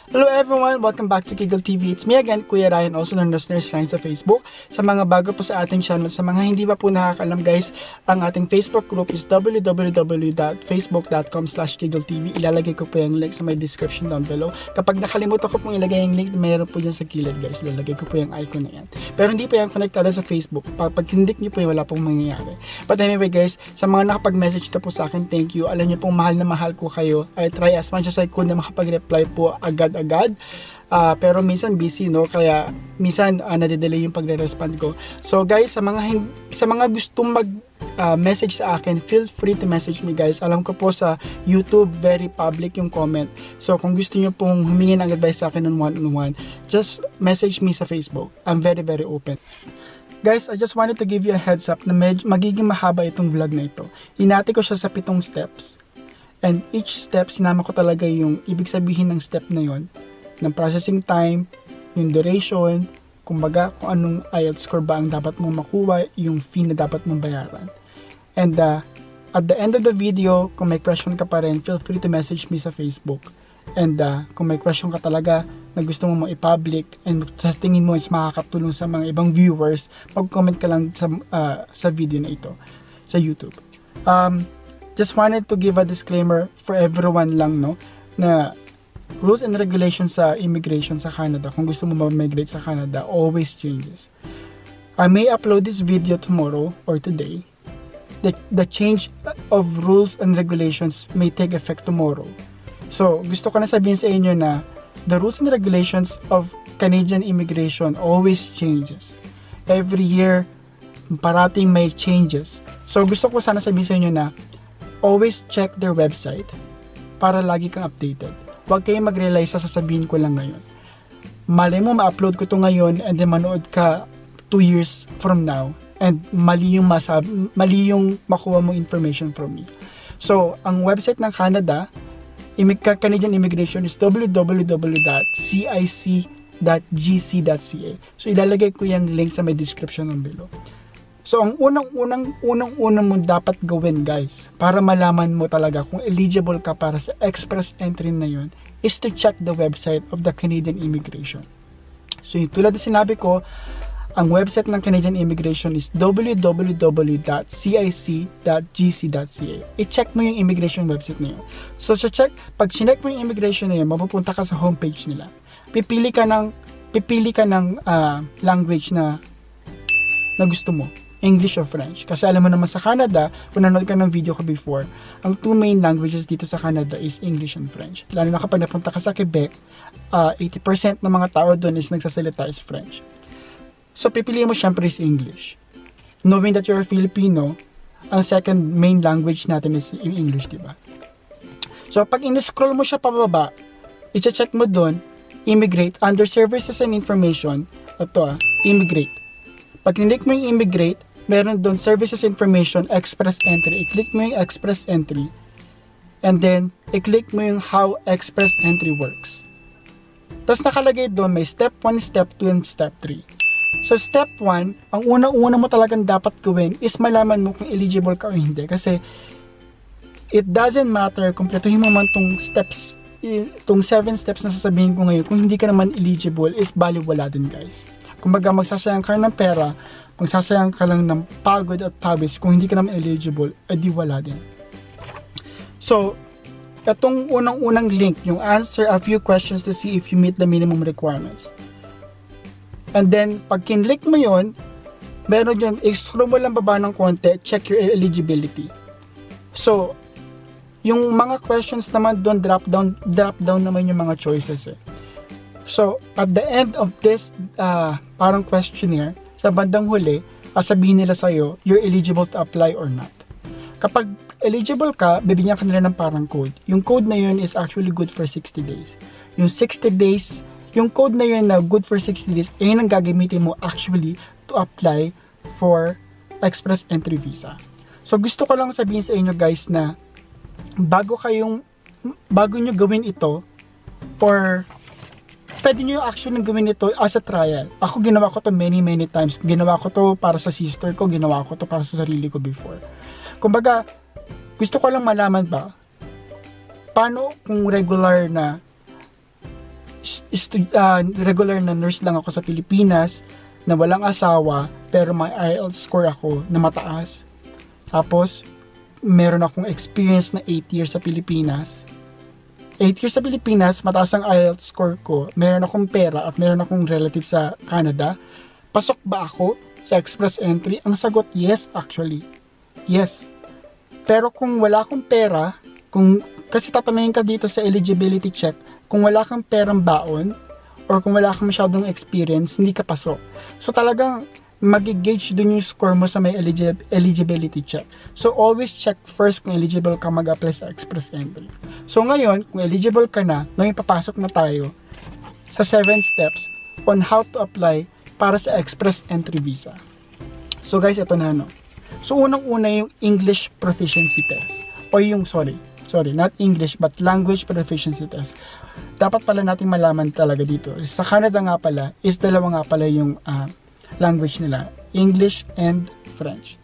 Hello everyone! Welcome back to Kiggle TV. It's me again, Kuya Ryan, also known as Nurse Ryan sa Facebook. Sa mga bago po sa ating channel, sa mga hindi pa po nakakalam guys, ang ating Facebook group is www.facebook.com/KiggleTV. Ilalagay ko po yung link sa my description down below. Kapag nakalimutan ko pong ilagay yung link, mayroon po dyan sa kilid guys. Ilalagay ko po yung icon na yan. Pero hindi po yung connected sa Facebook. Pag kindik nyo po, wala pong mangyayari. But anyway guys, sa mga nakapag-message na po sa akin, thank you. Alam nyo pong mahal na mahal ko kayo. I try as much as I could na makapag-reply po agad-agad. Pero minsan busy, no, kaya minsan nade-delay yung pagre-respond ko. So guys, sa mga gustong message sa akin, feel free to message me guys. Alam ko po sa YouTube very public yung comment. So kung gusto niyo pong humingi ng advice sa akin on one-on-one, just message me sa Facebook. I'm very open. Guys, I just wanted to give you a heads up na magiging mahaba itong vlog na ito. Hinati ko siya sa 7 steps. And each step, sinama ko talaga yung ibig sabihin ng step na yon, ng processing time, yung duration, kumbaga kung anong IELTS score ba ang dapat mong makuha, yung fee na dapat mong bayaran. And at the end of the video, kung may question ka pa rin, feel free to message me sa Facebook. And kung may question ka talaga na gusto mo i-public and sa tingin mo is makakatulong sa mga ibang viewers, mag-comment ka lang sa video na ito sa YouTube. Just wanted to give a disclaimer for everyone lang, no, na rules and regulations sa immigration sa Canada, kung gusto mo ma-migrate sa Canada, always changes. I may upload this video tomorrow or today. The change of rules and regulations may take effect tomorrow. So, gusto ko na sabihin sa inyo na the rules and regulations of Canadian immigration always changes. Every year, parating may changes. So, gusto ko sana sabihin sa inyo na always check their website para lagi kang updated. Huwag kayong mag-rely sa sasabihin ko lang ngayon. Malay mo ma-upload ko to ngayon and then manood ka 2 years from now and mali yung makuha mo information from me. So, ang website ng Canada, Canadian Immigration is www.cic.gc.ca. So, ilalagay ko yung link sa my description ng below. So, ang unang mo dapat gawin guys, para malaman mo talaga kung eligible ka para sa express entry na yun, is to check the website of the Canadian Immigration. So, tulad na sinabi ko, ang website ng Canadian Immigration is www.cic.gc.ca. I-check mo yung immigration website na yun. So, pag chinek mo yung immigration na yun, mapupunta ka sa homepage nila. Pipili ka ng language na gusto mo. English or French. Kasi alam mo naman sa Canada, kung nanood ka ng video ko before, ang 2 main languages dito sa Canada is English and French. Lalo na kapag napunta ka sa Quebec, 80% ng mga tao doon is nagsasalita is French. So, pipiliin mo syempre is English. Knowing that you're a Filipino, ang second main language natin is yung English, diba? So, pag in-scroll mo siya pababa, i-check mo doon, immigrate, under services and information, ito immigrate. Pag click mo yung immigrate, meron doon services information, express entry. I-click mo yung express entry. And then, i-click mo yung how express entry works. Tapos nakalagay doon, may step 1, step 2, and step 3. So, step 1, ang unang-una mo talagang dapat gawin is malaman mo kung eligible ka o hindi. Kasi, it doesn't matter, kumpletuhin mo man itong 7 steps na sasabihin ko ngayon, kung hindi ka naman eligible, is baliwala din guys. Kumbaga, magsasayang ka ng pera, magsasayang ka lang ng pagod at pawis, kung hindi ka naman eligible, edi wala din. So, itong unang-unang link, yung answer a few questions to see if you meet the minimum requirements. And then, pag kinlik mo yun, meron dyan, scroll mo lang baba ng konti, check your eligibility. So, yung mga questions naman doon, drop down naman yung mga choices eh. So, at the end of this parang questionnaire, sa bandang huli, sabihin nila sa'yo, you're eligible to apply or not. Kapag eligible ka, bibigyan ka nila ng parang code. Yung code na yun is actually good for 60 days. Yung 60 days, yung code na yun na good for 60 days, yun ang gagamitin mo actually to apply for express entry visa. So, gusto ko lang sabihin sa inyo guys na bago nyo gawin ito, or pwede nyo actually gawin ito as a trial. Ako ginawa ko to many times. Ginawa ko to para sa sister ko, ginawa ko to para sa sarili ko before. Kumbaga, gusto ko lang malaman ba, paano kung regular na regular na nurse lang ako sa Pilipinas, na walang asawa, pero may IELTS score ako na mataas. Tapos, meron akong experience na 8 years sa Pilipinas. 8 years sa Pilipinas, mataas ang IELTS score ko, meron akong pera at meron akong relative sa Canada. Pasok ba ako sa express entry? Ang sagot, yes actually. Yes. Pero kung wala akong pera, kasi tatanungin ka dito sa eligibility check, kung wala kang perang baon, or kung wala kang masyadong experience, hindi ka pasok. So talagang mag-gauge dun yung score mo sa may eligibility check. So always check first kung eligible ka mag-apply sa express entry. So ngayon, kung eligible ka na, ngayon papasok na tayo sa 7 steps on how to apply para sa express entry visa. So guys, ito na no. So unang-una yung English proficiency test. O yung, sorry, not English but language proficiency test. Dapat pala natin malaman talaga dito. Sa Canada nga pala, is dalawa nga pala yung language nila. English and French.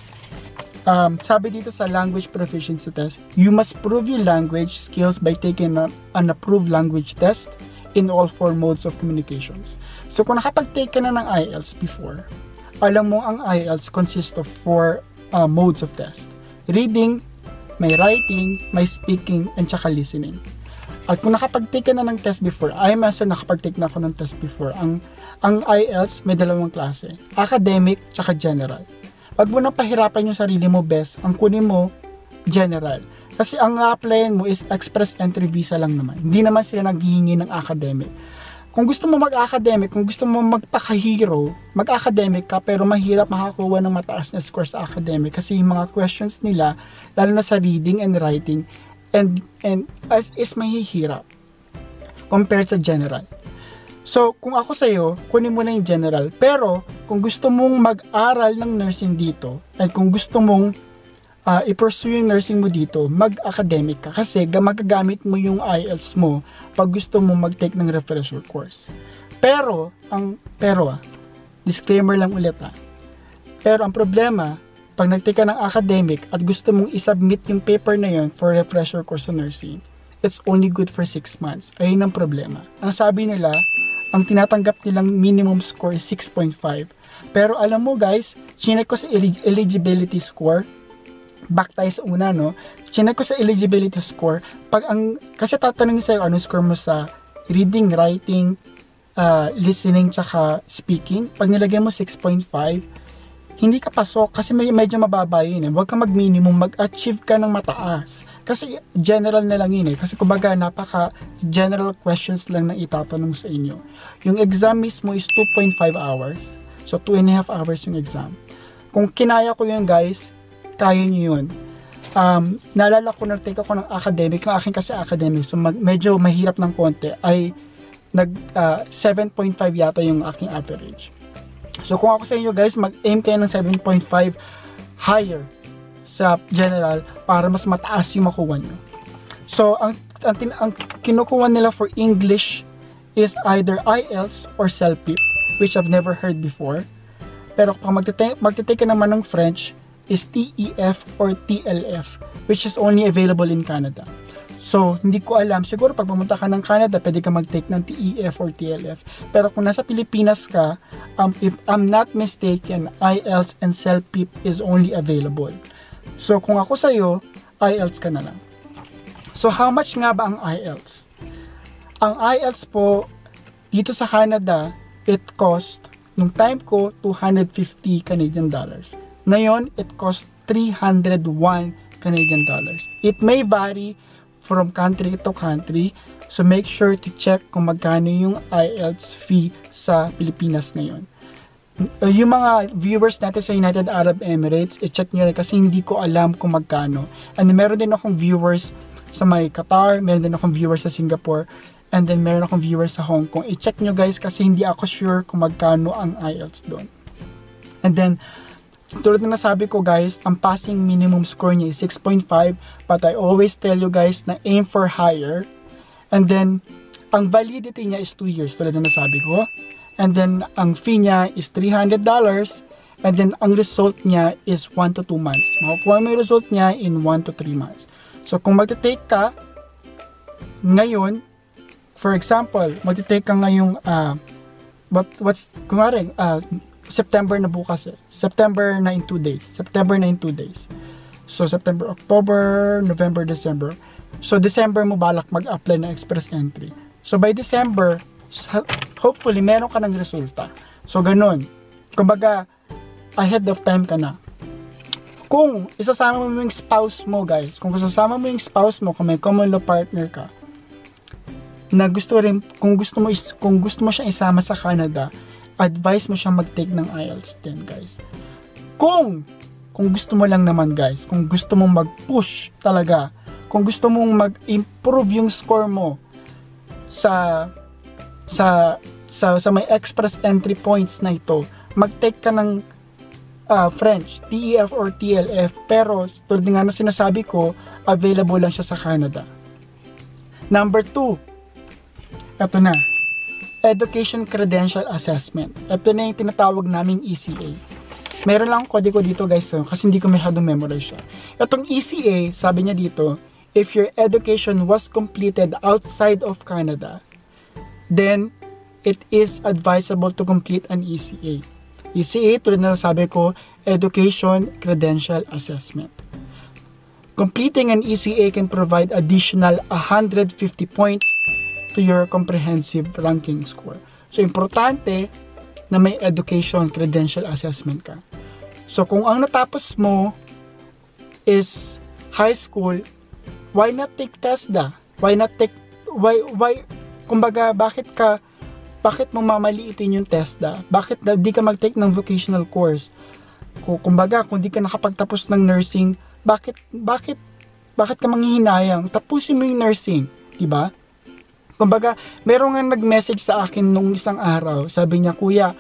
Sabi dito sa language proficiency test, you must prove your language skills by taking an approved language test in all 4 modes of communications. So kung nakapag-take ka na ng IELTS before, alam mo ang IELTS consists of 4 modes of test. Reading, may writing, may speaking, and tsaka listening. At kung nakapag-take ka na ng test before, I myself nakapag-take na ako ng test before. Ang IELTS may dalawang klase, academic tsaka general. Wag mo nang pahirapan yung sarili mo, best. Ang kunin mo, general. Kasi ang applyan mo is express entry visa lang naman. Hindi naman sila naghihingi ng academic. Kung gusto mo mag-academic, kung gusto mo magpaka-hero, mag-academic ka, pero mahirap makakuha ng mataas na score sa academic kasi yung mga questions nila, lalo na sa reading and writing, and is mahihirap compared sa general. So, kung ako sa'yo, kunin mo na yung general. Pero, kung gusto mong mag-aral ng nursing dito, at kung gusto mong i-pursue yung nursing mo dito, mag-academic ka. Kasi, magagamit mo yung IELTS mo pag gusto mong mag-take ng refresher course. Pero, disclaimer lang ulit Pero, ang problema, pag nag-take ka ng academic at gusto mong isubmit yung paper na yun for refresher course sa nursing, it's only good for 6 months. Ayun ang problema. Ang sabi nila, ang tinatanggap nilang minimum score is 6.5. Pero alam mo guys, chinek ko sa eligibility score. Back tayo sa una, no? Chinek ko sa eligibility score. Kasi tatanungin sa'yo, ano score mo sa reading, writing, listening, tsaka speaking. Pag nilagay mo 6.5, hindi ka pasok kasi medyo mababa yun. Huwag ka mag-minimum, mag-achieve ka ng mataas. Kasi general na lang yun Kasi kumbaga napaka-general questions lang na itatanong sa inyo. Yung exam mismo is 2.5 hours. So 2.5 hours yung exam. Kung kinaya ko yun guys, kaya nyo yun. Naalala ko, nag-take ako ng academic. Yung akin kasi academic, so medyo mahirap ng konti, ay 7.5 yata yung aking average. So kung ako sa inyo guys, mag-aim kayo ng 7.5 higher sa general para mas mataas yung makuha nyo. So ang kinukuha nila for English is either IELTS or CELPIP, which I've never heard before. Pero kung magte-take ka naman ng French, is TEF or TLF, which is only available in Canada. So, hindi ko alam. Siguro pag pumunta ka ng Canada, pwede ka mag-take ng TEF or TLF. Pero kung nasa Pilipinas ka, if I'm not mistaken, IELTS and CELPIP is only available. So, kung ako sa'yo, IELTS ka na lang. So, how much nga ba ang IELTS? Ang IELTS po, dito sa Canada, it cost, nung time ko, 250 Canadian dollars. Ngayon, it costs 301 Canadian dollars. It may vary from country to country. So, make sure to check kung magkano yung IELTS fee sa Pilipinas ngayon. Yung mga viewers natin sa United Arab Emirates, i-check nyo rin kasi hindi ko alam kung magkano. And meron din akong viewers sa may Qatar, meron din akong viewers sa Singapore, and then meron akong viewers sa Hong Kong. I-check nyo guys kasi hindi ako sure kung magkano ang IELTS doon. And then, tulad na nasabi ko guys, ang passing minimum score niya is 6.5, but I always tell you guys na aim for higher. And then, ang validity niya is 2 years, tulad na nasabi ko. And then, ang fee niya is $300. And then, ang result niya is 1 to 2 months. Makukuha mo yung result niya in 1 to 3 months. So, kung magte-take ka, ngayon, For example, magte-take ka ngayong, kunwari, September na bukas eh. September na in 2 days. So, September, October, November, December. So, December mo balak mag-apply ng express entry. So, by December, hopefully, meron ka ng resulta. So, ganun. Kumbaga, ahead of time ka na. Kung isasama mo yung spouse mo, guys, kung may common law partner ka, na gusto rin, kung gusto mo siya isama sa Canada, advise mo siya mag-take ng IELTS din, guys. Kung gusto mo lang naman, guys, kung gusto mong mag-push talaga, kung gusto mong mag-improve yung score mo sa may express entry points na ito, mag-take ka ng French, TEF or TLF, pero tulad nga na sinasabi ko, available lang siya sa Canada. Number 2, ito na, Education Credential Assessment. Ito na yung tinatawag naming ECA. Meron lang kodigo dito, guys, kasi hindi ko masyadong memorize siya. Itong ECA, sabi niya dito, if your education was completed outside of Canada, then it is advisable to complete an ECA. ECA, tulad na sabi ko, Education Credential Assessment. Completing an ECA can provide additional 150 points to your comprehensive ranking score. So, importante na may education credential assessment ka. So, kung ang natapos mo is high school, why not take TESDA? Kumbaga, bakit mo mamaliitin yung TESDA? Bakit di ka mag-take ng vocational course? Kumbaga, kung di ka nakapagtapos ng nursing, bakit ka manghihinayang? Tapusin mo yung nursing, diba? Kumbaga, meron nga nag-message sa akin nung isang araw. Sabi niya, kuya,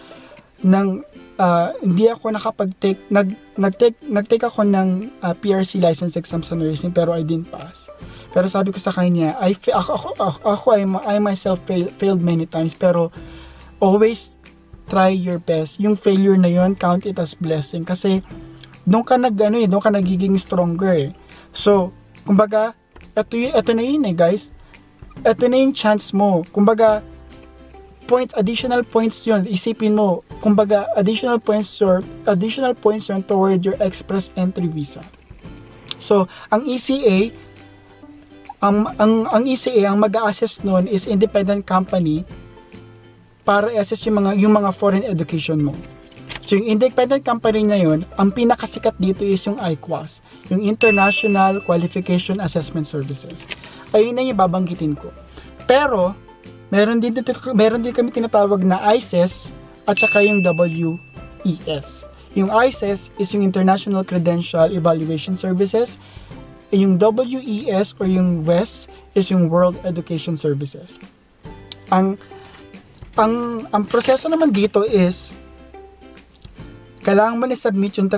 hindi ako nakapag-take, nag-take ako ng PRC license exam sa nursing, pero I didn't pass. Pero sabi ko sa kanya, I myself failed many times, pero always try your best. Yung failure na yon, count it as blessing. Kasi, doon ka nagiging stronger eh. So, kumbaga, ito na yun eh, guys. Ito na yung chance mo. Kumbaga, additional points yun. Isipin mo, kumbaga, additional points yun toward your express entry visa. So, ang ECA, ang mag-a-assess nun is independent company para i-assess yung mga foreign education mo. So, yung independent company na yun, ang pinakasikat dito is yung IQAS, yung International Qualification Assessment Services. Ayun na yung babanggitin ko. Pero, meron din kami tinatawag na ICES at saka yung WES. Yung ICES is yung International Credential Evaluation Services. Yung WES or yung WES is yung World Education Services. Ang proseso naman dito is kailangan mo na-submit yung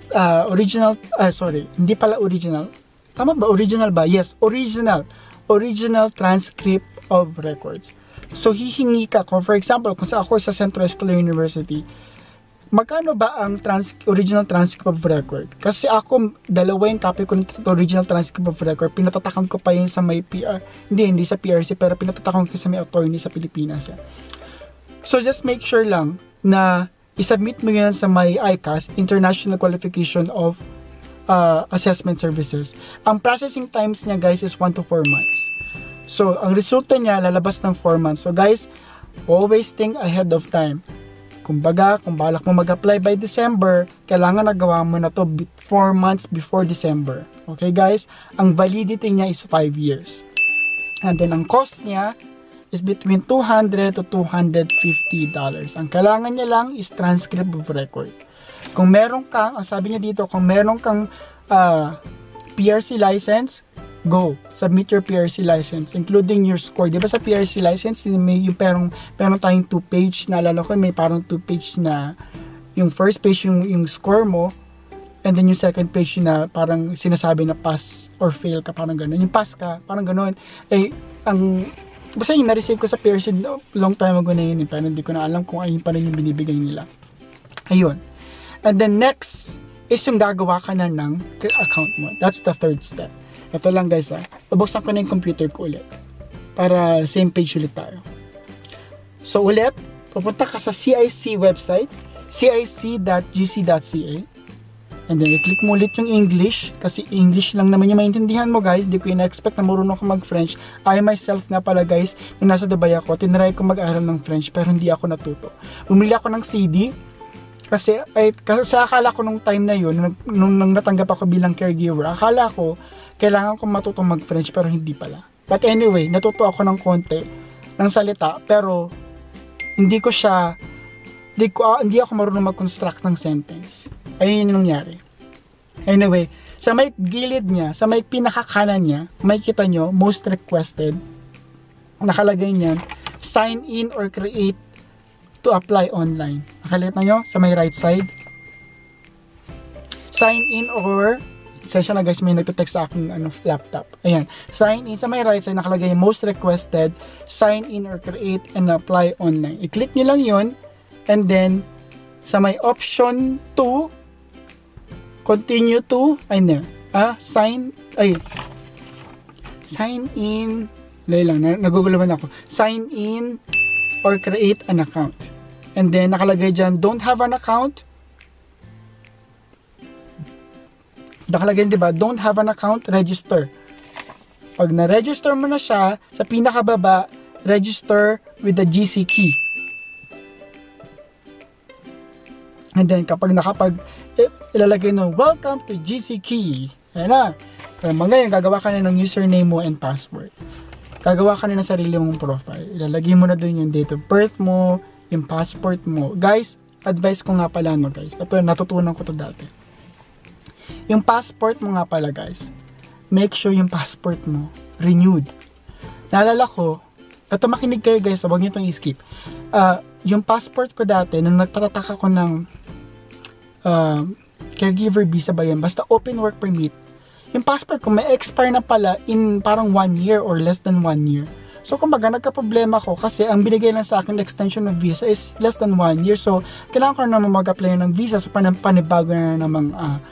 hindi pala original. Tama ba? Original ba? Yes, original transcript of records. So, hihingi ka, kung for example, kung ako sa Central Escolar University, magkano ba ang original transcript of record? Kasi ako, dalawa yung copy ko ng original transcript of record, pinatatakan ko pa yun sa may PR, hindi sa PRC, pero pinatatakan ko sa may attorney sa Pilipinas. So, just make sure lang na isubmit mo yan sa may ICAS, International Qualification of Assessment Services. Ang processing times niya, guys, is 1 to 4 months. So, ang resulta niya, lalabas ng 4 months. So, guys, always think ahead of time. Kumbaga, kung balak mo mag-apply by December, kailangan nagawa mo na to 4 months before December. Okay, guys? Ang validity niya is 5 years. And then, ang cost niya is between $200 to $250. Ang kailangan niya lang is transcript of record. Kung meron kang, ang sabi niya dito, kung meron kang PRC license, go, submit your PRC license, including your score. Di ba sa PRC license, may yung parang tayong 2-page, naalala ko, may parang 2-page na, yung first page yung score mo, and then yung second page na parang sinasabi na pass or fail ka, parang gano'n. Yung pass ka, parang gano'n. Eh, basta yung na-receive ko sa PRC long time ago na yun, pero hindi ko na alam kung ayun pa rin yung binibigay nila. Ayun. And then next, is yung gagawa ka na ng account mo. That's the third step. Ito lang, guys, Bubuksan ko na yung computer ko ulit. para same page ulit tayo. So ulit, pupunta ka sa CIC website, cic.gc.ca, and then i-click mo ulit yung English, kasi English lang naman yung maintindihan mo guys. Di ko ina-expect na marunong ako mag-French. I myself nga pala guys, nung nasa Dubai ako, tinry ko mag-aral ng French pero hindi ako natuto. Bumili ako ng CD, kasi akala ko nung time na yun, nung natanggap ako bilang caregiver, akala ko kailangan ko matutong mag-French pero hindi pala. But anyway, natuto ako ng konti ng salita, pero hindi ako marunong mag-construct ng sentence. Ayun yung nangyari. Anyway, sa may gilid niya, sa may pinakakanan niya, makikita nyo, most requested, nakalagay niyan, sign in or create to apply online. Nakalita nyo, sa may right side, sign in or, sensya na guys, may nagte-text sa aking laptop. Ayan, sign in, sa may right side, nakalagay most requested, sign in or create and apply online. I-click nyo lang yun, and then, sa may option 2, continue to, sign in, naguguluhan ako, sign in or create an account. And then, nakalagay dyan, don't have an account. Nakalagay, diba, don't have an account, register. Pag na-register mo na siya, sa pinakababa, register with the GC key. And then, kapag ilalagay no, welcome to GC Key. Ayan na. Ngayon, gagawa ka na ng username mo and password. Gagawa ka na ng sarili mong profile. Ilalagay mo na doon yung date of birth mo, yung passport mo. Guys, advice ko nga pala no guys. Ito, natutunan ko to dati. Yung passport mo nga pala guys, make sure yung passport mo renewed. Naalala ko, ito makinig kayo guys, huwag nyo itong i-skip. Yung passport ko dati, nung nagpatatak ako ng caregiver visa ba yan, basta open work permit, yung passport ko may expire na pala in parang 1 year or less than 1 year. So kumbaga nagka-problema ko kasi ang binigay lang sa akin extension of visa is less than 1 year. So kailangan ko na naman mag-apply ng visa, so panibago na namang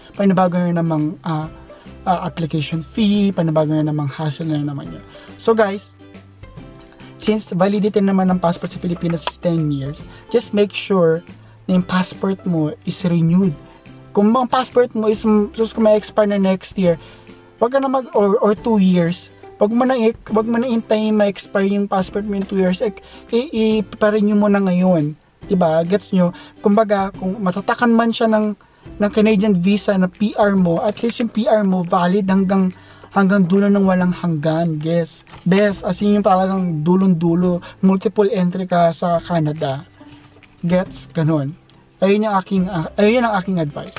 application fee, panibago na namang hassle na naman yun. So guys, since validity naman ng passport sa Pilipinas is 10 years, just make sure na yung passport mo is renewed. Kung ang passport mo is kung may expire na next year, wag ka na or 2 years, wag mo na hintayin ma-expire yung passport mo in 2 years, i-renew mo na ngayon. Diba? Gets nyo? Kumbaga, kung matatakan man siya ng Canadian visa na PR mo, at least yung PR mo valid hanggang dulo ng walang hanggan. Yes. Best, as in yung talagang dulong-dulo, multiple entry ka sa Canada. Gets? Ganun. Ayun ang aking advice.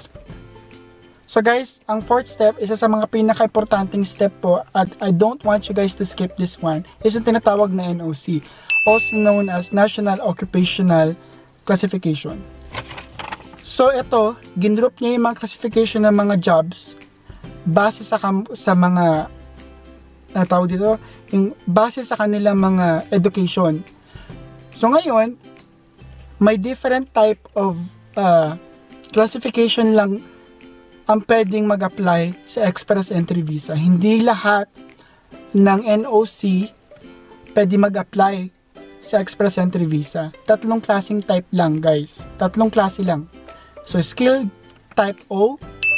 So guys, ang fourth step, isa sa mga pinaka-importanting step po, at I don't want you guys to skip this one, is yung tinatawag na NOC, also known as National Occupational Classification. So ito, ginroup niya yung mga classification ng mga jobs base sa mga tawag dito, yung base sa kanilang mga education. So ngayon, may different type of classification lang ang pwedeng mag-apply sa Express Entry Visa. Hindi lahat ng NOC pwede mag-apply sa Express Entry Visa. 3 klaseng type lang guys. 3 klase lang. So Skill Type O,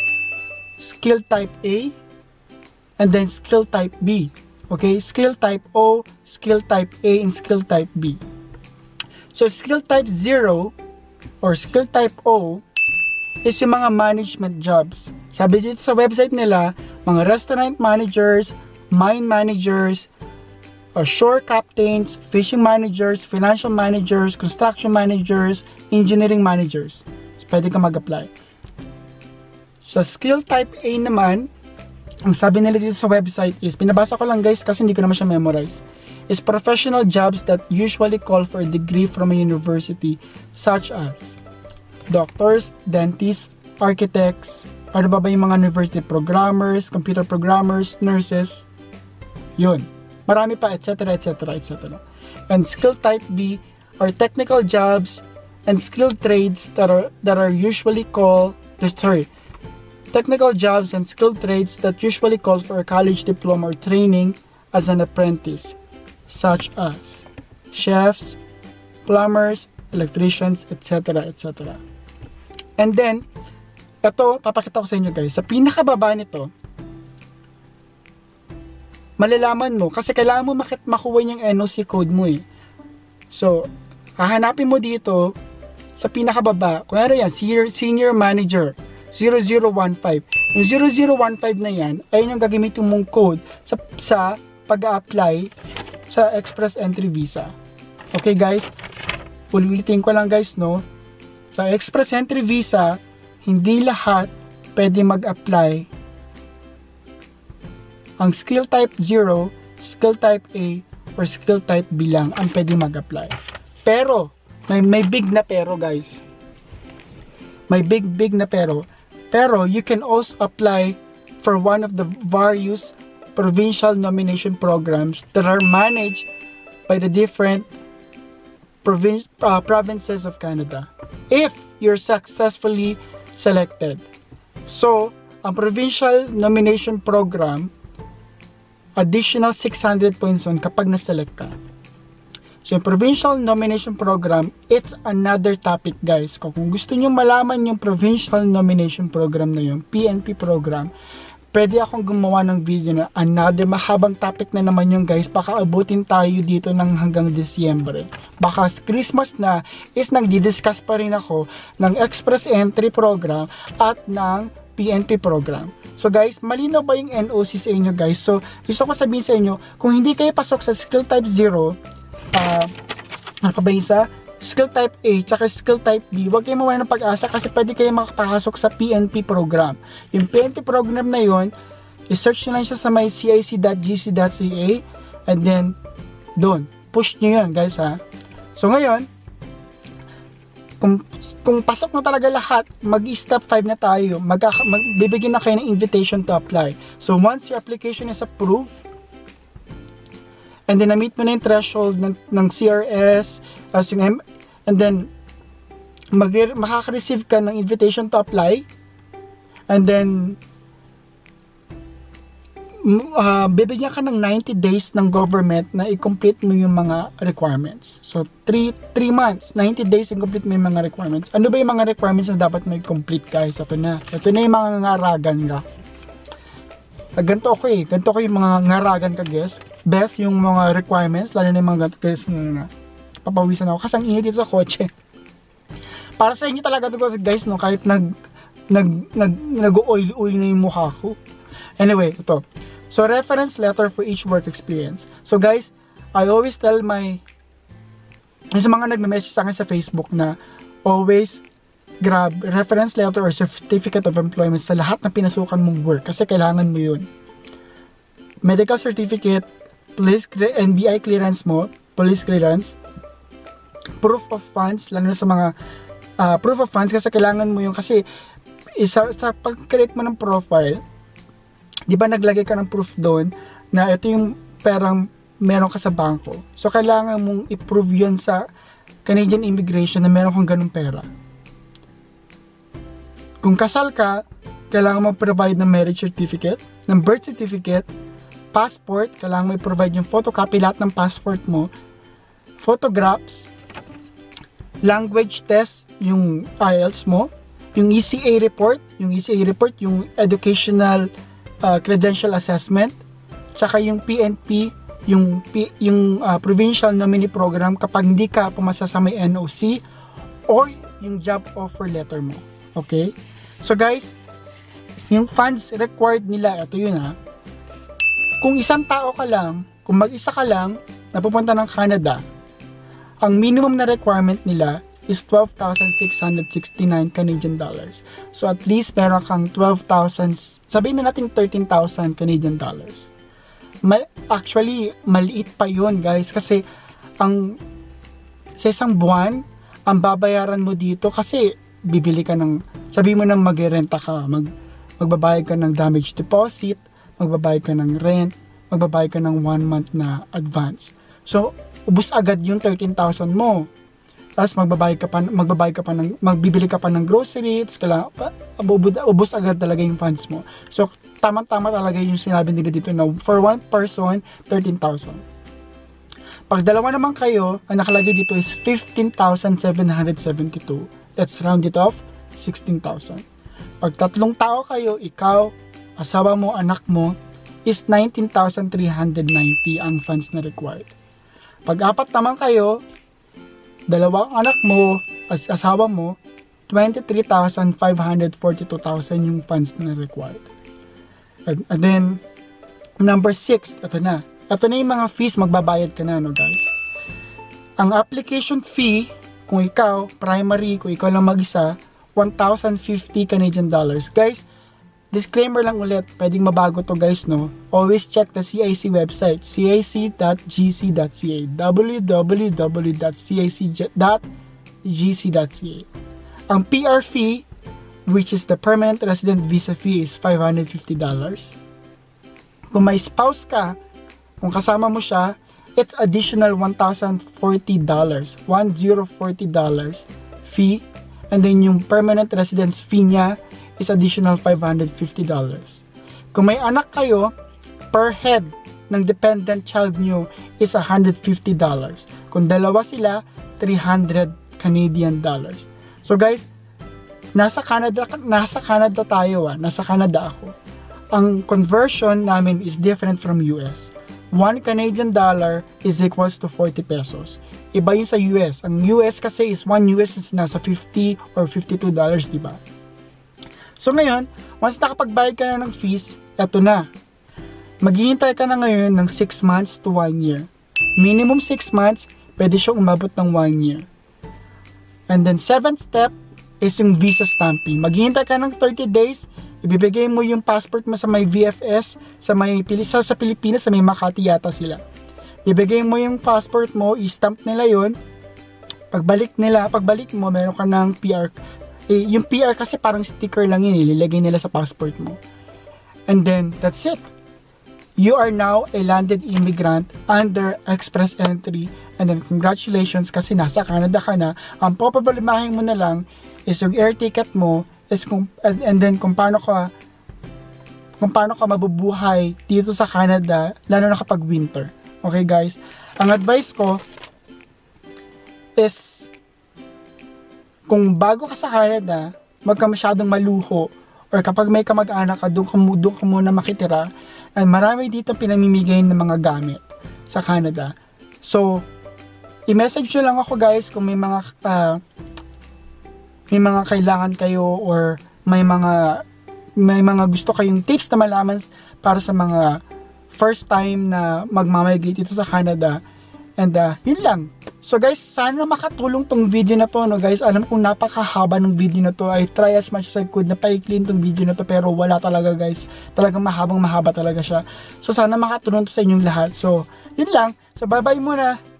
Skill Type A, and then Skill Type B. Okay? Skill Type O, Skill Type A, and Skill Type B. So, Skill Type 0 or Skill Type O is yung mga management jobs. Sabi dito sa website nila, mga restaurant managers, mine managers, or shore captains, fishing managers, financial managers, construction managers, engineering managers. So, pwede ka mag-apply. Sa Skill Type A naman, ang sabi nila dito sa website is, pinabasa ko lang guys kasi hindi ko naman siya memorize, is professional jobs that usually call for a degree from a university such as doctors, dentists, architects, ano ba yung mga university programmers, computer programmers, nurses, yun. Marami pa, etc. etc. etc. And skill type B are technical jobs and skilled trades that are usually called, technical jobs and skilled trades that usually call for a college diploma or training as an apprentice. such as chefs, plumbers, electricians, etc. etc. And then, ito, papakita ko sa inyo guys, sa pinakababa nito, malalaman mo, kasi kailangan mo makuha yung NOC code mo eh. So, hahanapin mo dito, sa pinakababa, kunyari yan, Senior Manager, 0015. Yung 0015 na yan, ayun yung gagamitin mong code sa pag-a-apply sa Express Entry Visa. Okay guys, ulitin ko lang guys, no? Sa Express Entry Visa, hindi lahat pwede mag-apply. Ang skill type 0, skill type A, or skill type B lang ang pwede mag-apply. Pero, may big na pero guys. May big na pero. Pero, you can also apply for one of the various provincial nomination programs that are managed by the different provinces of Canada. If you're successfully selected. So, ang provincial nomination program, additional 600 points on kapag na-select ka. So, yung provincial nomination program, it's another topic guys. Kung gusto nyo malaman yung provincial nomination program na yung PNP program, pwede akong gumawa ng video na another mahabang topic na naman yung guys. Baka abutin tayo dito ng hanggang Disyembre. Baka Christmas na is nagdi-discuss pa rin ako ng Express Entry program at ng PNP program. So guys, malinaw ba yung NOC sa inyo guys? So, gusto ko sabihin sa inyo, kung hindi kayo pasok sa skill type 0, ano pa ba isa? Skill type A, tsaka skill type B, huwag kayo mawala ng pag-asa kasi pwede kayo makapasok sa PNP program. Yung PNP program na yon, i-search nyo lang siya sa may cic.gc.ca and then, doon, push nyo yun guys ha. So ngayon, kung pasok na talaga lahat, mag-step 5 na tayo. Bibigyan na kayo ng invitation to apply. So, once your application is approved, and then na-meet mo na yung threshold ng CRS, and then, makaka-receive ka ng invitation to apply, and then, bibigyan ka ng 90 days ng government na i-complete mo yung mga requirements. So, 3 months, 90 days i-complete mo yung mga requirements. Ano ba yung mga requirements na dapat mo i-complete guys? Ito na yung mga ngaragan ka. Ganito ako eh. Ganito ko yung mga ngaragan ka guys. Best yung mga requirements, lalo na yung mga ganito guys na papawisan ako. Kasi ang init dito sa kotse. Para sa inyo talaga ito guys, no? Kahit nag-oil na yung mukha ko. Anyway, ito. So, reference letter for each work experience. So, guys, I always tell sa mga nagme-message sa akin sa Facebook na always grab reference letter or certificate of employment sa lahat ng pinasukan mong work kasi kailangan mo yun. Medical certificate, police NBI clearance mo, police clearance, proof of funds, lalo na sa mga proof of funds kasi kailangan mo yun kasi sa pag-create mo ng profile, di ba naglagay ka ng proof doon na ito yung perang meron ka sa bangko. So, kailangan mong i-prove yun sa Canadian Immigration na meron kang ganung pera. Kung kasal ka, kailangan mo provide ng marriage certificate, ng birth certificate, passport, kailangan mo i-provide yung photocopy lahat ng passport mo, photographs, language test, yung IELTS mo, yung ECA report, yung educational credential assessment, tsaka yung PNP, yung provincial nominee program kapag hindi ka pumasa sa may NOC or yung job offer letter mo. Okay? So guys, yung funds required nila, ito yun ha. Kung isang tao ka lang, kung mag-isa ka lang na pupunta ng Canada, ang minimum na requirement nila is 12,669 Canadian dollars. So at least meron kang 12,000, sabihin na natin 13,000 Canadian dollars. Actually, maliit pa yun guys kasi sa isang buwan, ang babayaran mo dito kasi bibili ka ng, sabihin mo na magre-renta ka, magbabayad ka ng damage deposit, magbabayad ka ng rent, magbabayad ka ng 1 month na advance. So, ubus agad yung 13,000 mo. Tapos magbibili ka pa ng groceries, ubos agad talaga yung funds mo. So, tama-tama talaga yung sinabi nila dito na for one person, 13,000. Pag dalawa naman kayo, ang nakalagay dito is 15,772. Let's round it off, 16,000. Pag tatlong tao kayo, ikaw, asawa mo, anak mo, is 19,390 ang funds na required. Pag apat naman kayo, dalawang anak mo, asawa mo, 23,542,000 yung funds na required. And then, number 6, ito na. Ito na yung mga fees, magbabayad ka na, no guys. Ang application fee, kung ikaw, primary, kung ikaw lang mag-isa, 1,050 Canadian dollars. Guys, disclaimer lang ulit, pwedeng mabago to guys, no? Always check the CIC website, cic.gc.ca, www.cic.gc.ca. Ang PR fee, which is the permanent resident visa fee, is $550. Kung may spouse ka, kung kasama mo siya, it's additional $1,040, $1,040 fee, and then yung permanent residence fee niya is additional $550. Kung may anak kayo, per head ng dependent child nyo is $150. Kung dalawa sila, 300 Canadian dollars. So guys, nasa Canada tayo, nasa Canada ako. Ang conversion namin is different from US. 1 Canadian dollar is equals to 40 pesos. Iba yun sa US. Ang US kasi is 1 US is nasa 50 or $52, di ba? So ngayon, once nakapagbayad ka na ng fees, eto na. Maghihintay ka na ngayon ng 6 months to 1 year. Minimum 6 months, pwede siyang umabot ng 1 year. And then 7th step is yung visa stamping. Maghihintay ka ng 30 days, ibibigay mo yung passport mo sa may VFS, sa Pilipinas, sa may Makati yata sila. Ibigay mo yung passport mo, i-stamp nila yon. Pagbalik mo, meron ka ng PR. Yung PR kasi parang sticker lang yun, ililagay nila sa passport mo. And then, that's it. You are now a landed immigrant under express entry. And then, congratulations kasi nasa Canada ka na. Ang poproblemahin mo na lang is yung air ticket mo, and then kung paano ka mabubuhay dito sa Canada, lalo na kapag winter. Okay guys, ang advice ko is kung bago ka sa Canada, wag ka masyadong maluho, or kapag may kamag-anak ka, doon ka muna makitira. And marami dito pinamimigay ng mga gamit sa Canada. So, i-message nyo lang ako guys kung may mga kailangan kayo, or may mga gusto kayong tips na malaman para sa mga first time na magmamigrate dito sa Canada. And yun lang. So guys, sana makatulong tong video na to, no guys. Alam kong napakahaba ng video na to. I try as much as I could na pa-clean tong video na to, pero wala talaga guys. Talagang mahaba talaga siya. So sana makatulong to sa inyong lahat. So yun lang. So bye bye muna.